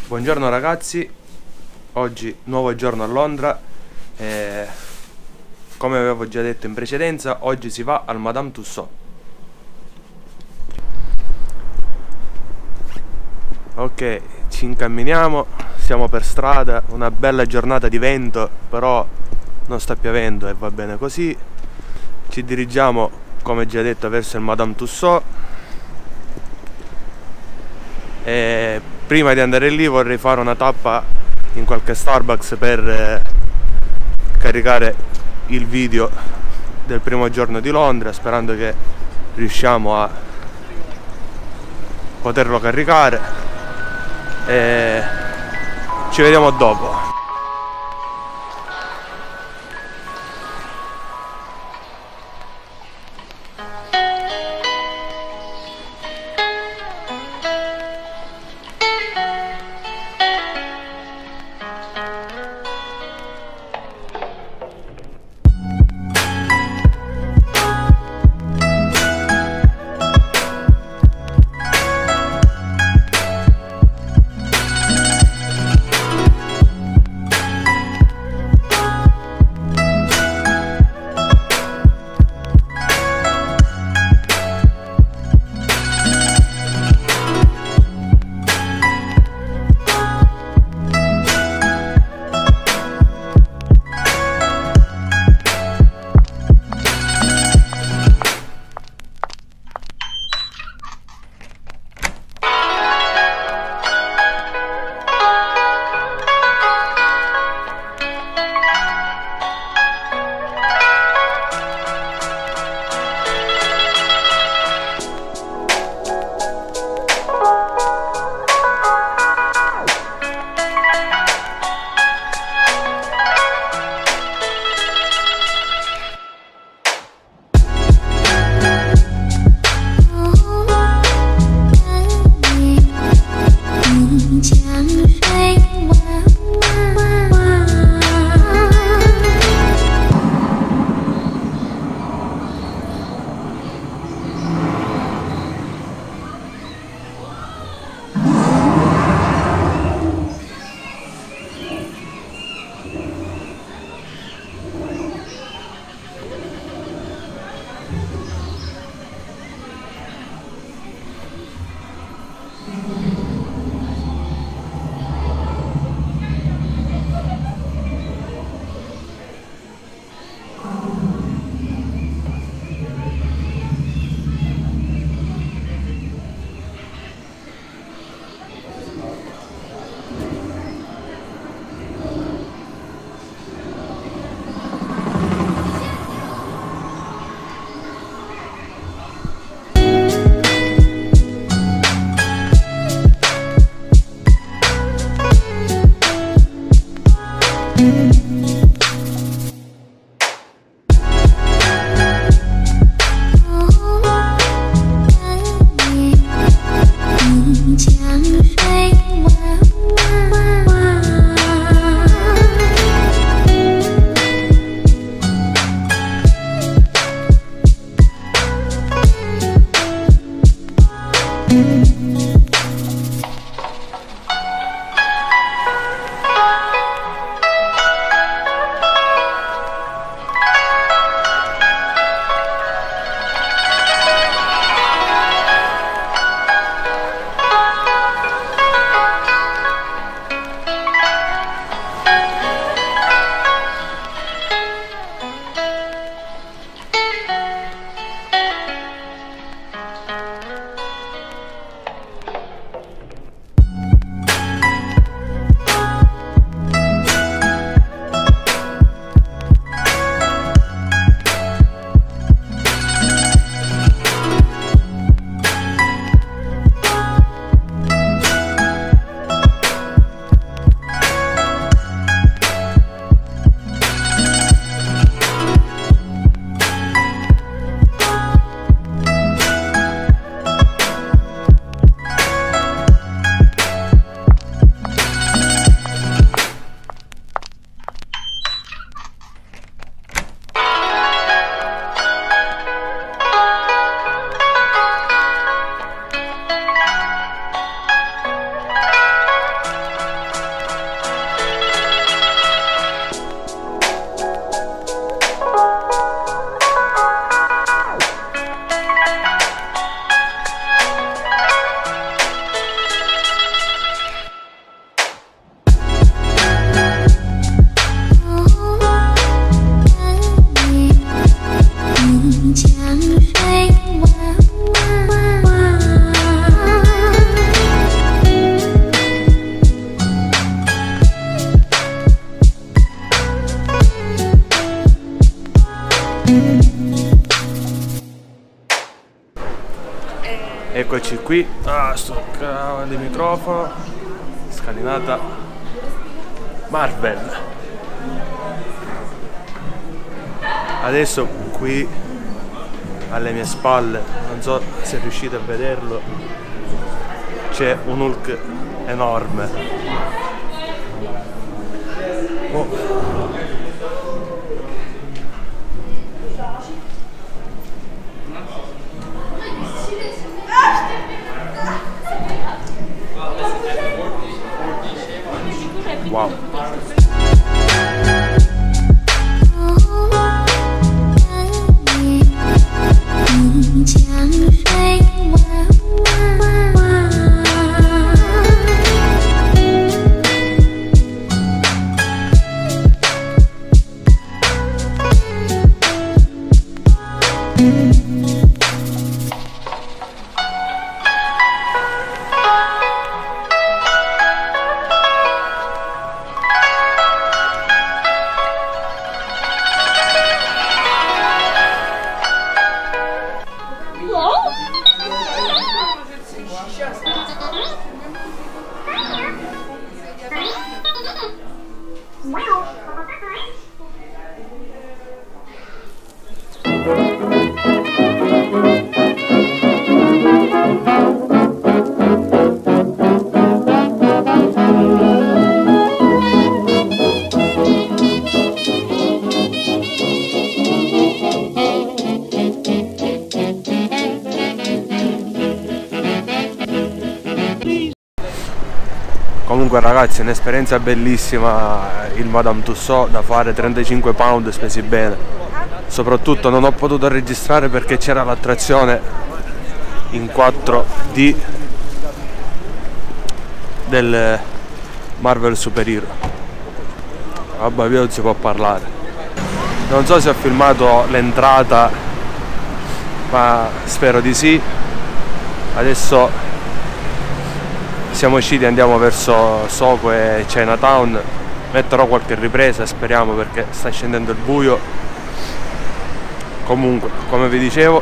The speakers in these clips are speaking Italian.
Buongiorno ragazzi, oggi nuovo giorno a Londra e come avevo già detto in precedenza, oggi si va al Madame Tussauds. Ok, ci incamminiamo, siamo per strada, una bella giornata di vento, però non sta piovendo e va bene così. Ci dirigiamo, come già detto, verso il Madame Tussauds e prima di andare lì vorrei fare una tappa in qualche Starbucks per caricare il video del primo giorno di Londra, sperando che riusciamo a poterlo caricare e ci vediamo dopo. Eccoci qui, sto cavolo di microfono, scalinata Marvel. Adesso qui alle mie spalle, non so se riuscite a vederlo, c'è un Hulk enorme. Wow. Comunque ragazzi, è un'esperienza bellissima il Madame Tussauds da fare, 35 pound spesi bene. Soprattutto non ho potuto registrare perché c'era l'attrazione in 4D del Marvel Super Hero. Vabbè, via non si può parlare. Non so se ho filmato l'entrata, ma spero di sì. Adesso siamo usciti, andiamo verso Soho e Chinatown. Metterò qualche ripresa, speriamo, perché sta scendendo il buio. Comunque, come vi dicevo,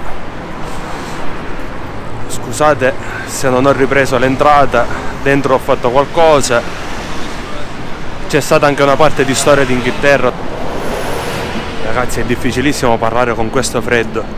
scusate se non ho ripreso l'entrata, dentro ho fatto qualcosa. C'è stata anche una parte di storia d'Inghilterra. Ragazzi, è difficilissimo parlare con questo freddo.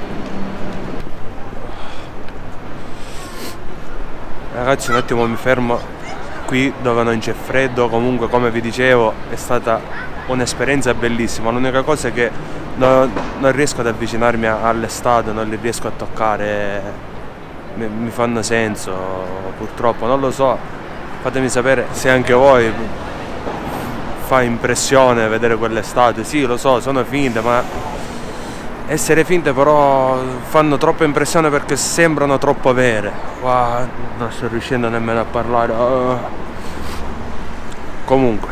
Ragazzi, un attimo mi fermo qui dove non c'è freddo. Comunque, come vi dicevo, è stata un'esperienza bellissima. L'unica cosa è che non riesco ad avvicinarmi all'estate, non li riesco a toccare, mi fanno senso purtroppo, non lo so. Fatemi sapere se anche voi fa impressione vedere quell'estate. Sì, lo so, sono finte, ma essere finte però fanno troppa impressione perché sembrano troppo vere. Wow, non sto riuscendo nemmeno a parlare. Comunque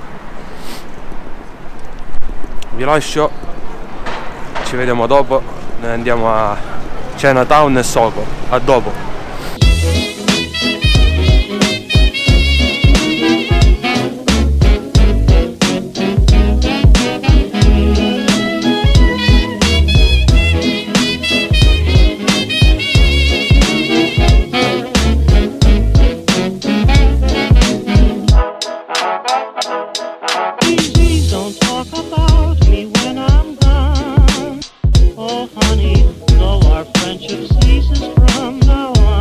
vi lascio, ci vediamo dopo. Noi andiamo a Chinatown e Soho. A dopo. Honey, though our friendship ceases from now on.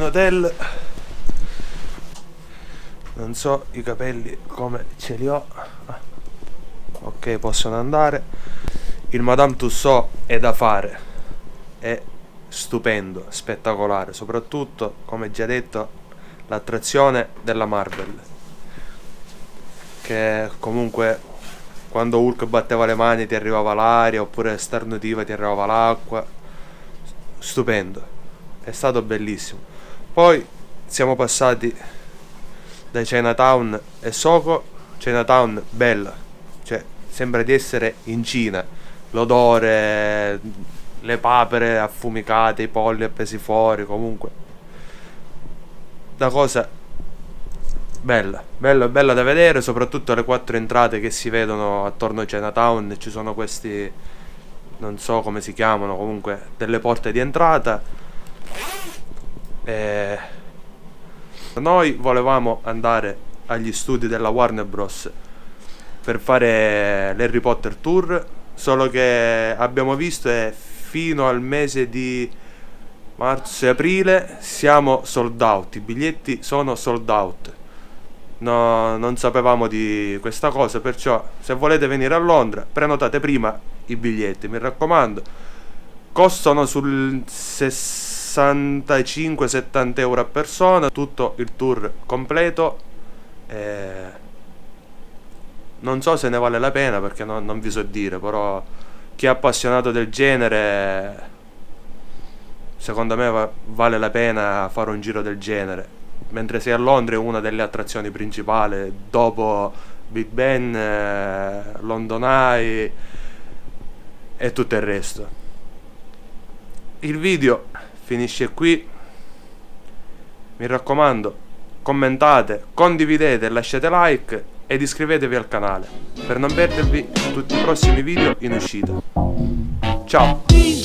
hotel. Non so i capelli come ce li ho. Ok, possono andare. Il Madame Tussauds è da fare, è stupendo, spettacolare, soprattutto, come già detto, l'attrazione della Marvel, che comunque quando Hulk batteva le mani ti arrivava l'aria, oppure starnutiva ti arrivava l'acqua. Stupendo, è stato bellissimo. Poi siamo passati da Chinatown e Soho. Chinatown bella, cioè sembra di essere in Cina, l'odore, le papere affumicate, i polli appesi fuori, comunque una cosa bella, bella, bella da vedere, soprattutto le 4 entrate che si vedono attorno a Chinatown. Ci sono questi, non so come si chiamano, comunque delle porte di entrata. Noi volevamo andare agli studi della Warner Bros. Per fare l'Harry Potter Tour, solo che abbiamo visto e fino al mese di marzo e aprile siamo sold out, i biglietti sono sold out. No, non sapevamo di questa cosa, perciò se volete venire a Londra prenotate prima i biglietti, mi raccomando. Costano sul 65-70 euro a persona, tutto il tour completo. Non so se ne vale la pena, perché non vi so dire, però chi è appassionato del genere, secondo me vale la pena fare un giro del genere. Mentre sei a Londra è una delle attrazioni principali, dopo Big Ben, London Eye e tutto il resto. Il video finisce qui, mi raccomando, commentate, condividete, lasciate like ed iscrivetevi al canale per non perdervi tutti i prossimi video in uscita. Ciao!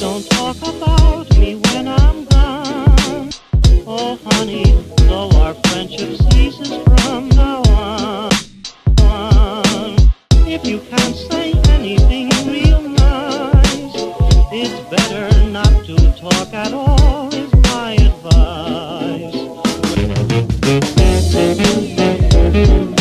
Oh honey, so our friendship ceases from now on. If you can't say anything real nice, it's better not to talk at all, is my advice.